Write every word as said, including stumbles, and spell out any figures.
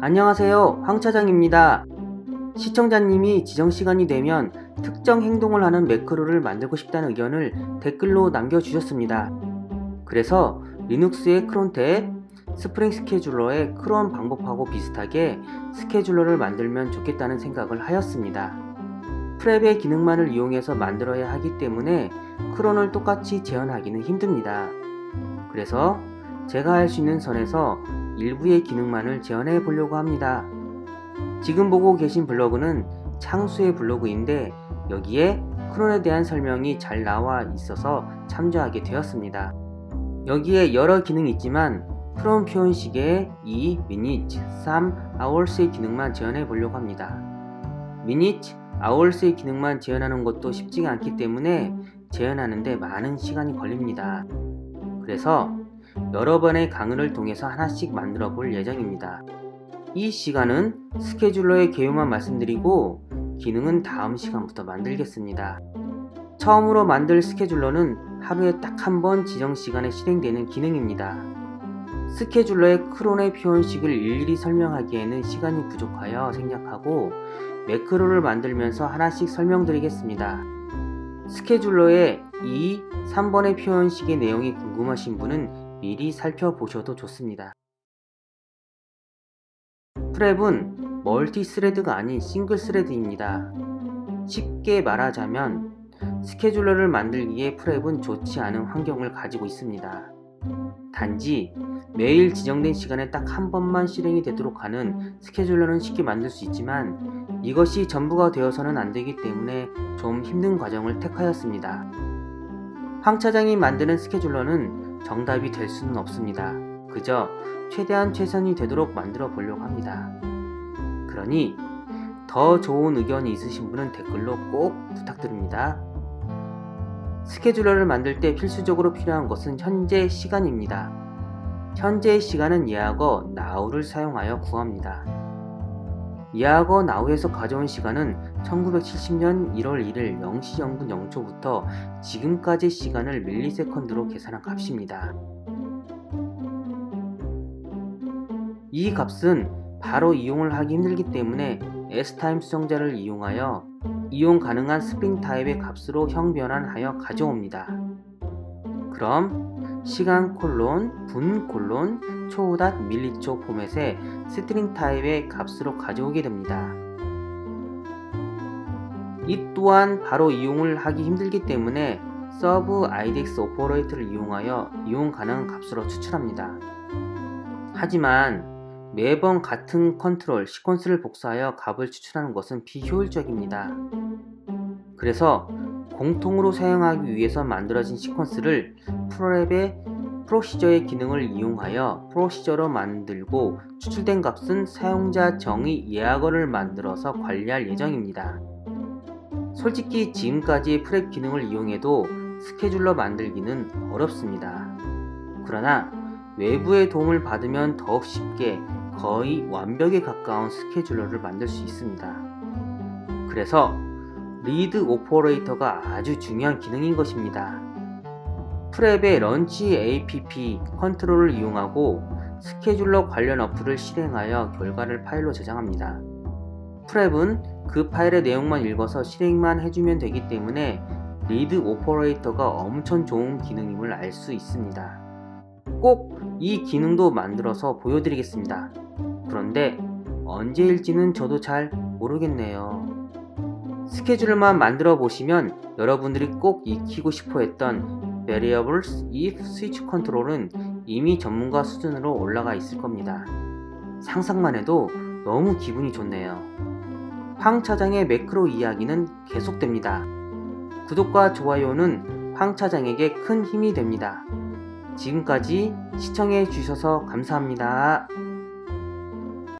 안녕하세요, 황 차장입니다. 시청자님이 지정시간이 되면 특정 행동을 하는 매크로를 만들고 싶다는 의견을 댓글로 남겨주셨습니다. 그래서 리눅스의 크론 탭, 스프링 스케줄러의 크론 방법하고 비슷하게 스케줄러를 만들면 좋겠다는 생각을 하였습니다. 프랩의 기능만을 이용해서 만들어야 하기 때문에 크론을 똑같이 재현하기는 힘듭니다. 그래서 제가 할 수 있는 선에서 일부의 기능만을 재현해 보려고 합니다. 지금 보고 계신 블로그는 창수의 블로그인데 여기에 크론에 대한 설명이 잘 나와 있어서 참조하게 되었습니다. 여기에 여러 기능이 있지만 크론 표현식에 이, minute, 삼, hours의 기능만 재현해 보려고 합니다. minute, hours의 기능만 재현하는 것도 쉽지가 않기 때문에 재현하는데 많은 시간이 걸립니다. 그래서 여러 번의 강의를 통해서 하나씩 만들어 볼 예정입니다. 이 시간은 스케줄러의 개요만 말씀드리고 기능은 다음 시간부터 만들겠습니다. 처음으로 만들 스케줄러는 하루에 딱 한 번 지정 시간에 실행되는 기능입니다. 스케줄러의 크론의 표현식을 일일이 설명하기에는 시간이 부족하여 생략하고 매크로를 만들면서 하나씩 설명드리겠습니다. 스케줄러의 이, 삼 번의 표현식의 내용이 궁금하신 분은 미리 살펴보셔도 좋습니다. 프랩은 멀티스레드가 아닌 싱글스레드입니다. 쉽게 말하자면 스케줄러를 만들기에 프랩은 좋지 않은 환경을 가지고 있습니다. 단지 매일 지정된 시간에 딱 한 번만 실행이 되도록 하는 스케줄러는 쉽게 만들 수 있지만 이것이 전부가 되어서는 안 되기 때문에 좀 힘든 과정을 택하였습니다. 황 차장이 만드는 스케줄러는 정답이 될 수는 없습니다. 그저 최대한 최선이 되도록 만들어 보려고 합니다. 그러니 더 좋은 의견이 있으신 분은 댓글로 꼭 부탁드립니다. 스케줄러를 만들 때 필수적으로 필요한 것은 현재 시간입니다. 현재의 시간은 예하고 now를 사용하여 구합니다. 예하고 now에서 가져온 시간은 천구백칠십 년 일월 일일 영 시 영 분 영 초부터 지금까지의 시간을 밀리세컨드로 계산한 값입니다. 이 값은 바로 이용을 하기 힘들기 때문에 S타임 수정자를 이용하여 이용 가능한 스프링 타입의 값으로 형 변환하여 가져옵니다. 그럼 시간 콜론 분 콜론 초닷 밀리초 포맷의 스트링 타입의 값으로 가져오게 됩니다. 이 또한 바로 이용을 하기 힘들기 때문에 서브 아이디엑스 오퍼레이터를 이용하여 이용 가능한 값으로 추출합니다. 하지만 매번 같은 컨트롤 시퀀스를 복사하여 값을 추출하는 것은 비효율적입니다. 그래서 공통으로 사용하기 위해서 만들어진 시퀀스를 프랩의 프로시저의 기능을 이용하여 프로시저로 만들고 추출된 값은 사용자 정의 예약어를 만들어서 관리할 예정입니다. 솔직히 지금까지 프랩 기능을 이용해도 스케줄러 만들기는 어렵습니다. 그러나 외부의 도움을 받으면 더욱 쉽게 거의 완벽에 가까운 스케줄러를 만들 수 있습니다. 그래서 리드 오퍼레이터가 아주 중요한 기능인 것입니다. 프랩의 런치 에이피피 컨트롤을 이용하고 스케줄러 관련 어플을 실행하여 결과를 파일로 저장합니다. 프랩은 그 파일의 내용만 읽어서 실행만 해주면 되기 때문에 리드 오퍼레이터가 엄청 좋은 기능임을 알 수 있습니다. 꼭 이 기능도 만들어서 보여드리겠습니다. 그런데 언제일지는 저도 잘 모르겠네요. 스케줄만 만들어 보시면 여러분들이 꼭 익히고 싶어 했던 Variables, If, Switch 컨트롤은 이미 전문가 수준으로 올라가 있을 겁니다. 상상만 해도 너무 기분이 좋네요. 황 차장의 매크로 이야기는 계속됩니다. 구독과 좋아요는 황 차장에게 큰 힘이 됩니다. 지금까지 시청해 주셔서 감사합니다.